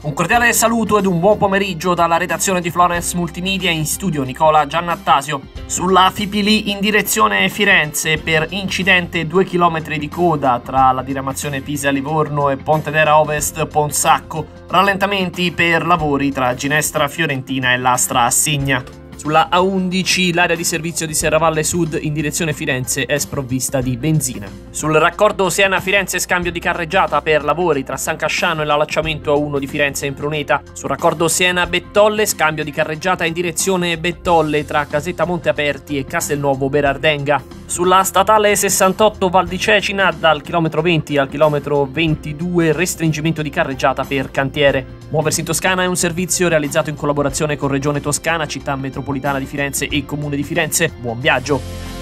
Un cordiale saluto ed un buon pomeriggio dalla redazione di Florence Multimedia, in studio Nicola Giannattasio. Sulla Fipili in direzione Firenze per incidente 2 km di coda tra la diramazione Pisa-Livorno e Pontedera Ovest-Ponsacco, rallentamenti per lavori tra Ginestra Fiorentina e Lastra Assigna. Sulla A11 l'area di servizio di Serravalle Sud in direzione Firenze è sprovvista di benzina. Sul raccordo Siena-Firenze scambio di carreggiata per lavori tra San Casciano e l'allacciamento A1 di Firenze in Pruneta. Sul raccordo Siena-Bettolle scambio di carreggiata in direzione Bettolle tra Casetta Monte Aperti e Castelnuovo Berardenga. Sulla statale 68 Val di Cecina dal chilometro 20 al chilometro 22 restringimento di carreggiata per cantiere. Muoversi in Toscana è un servizio realizzato in collaborazione con Regione Toscana, Città Metropolitana di Firenze e Comune di Firenze. Buon viaggio!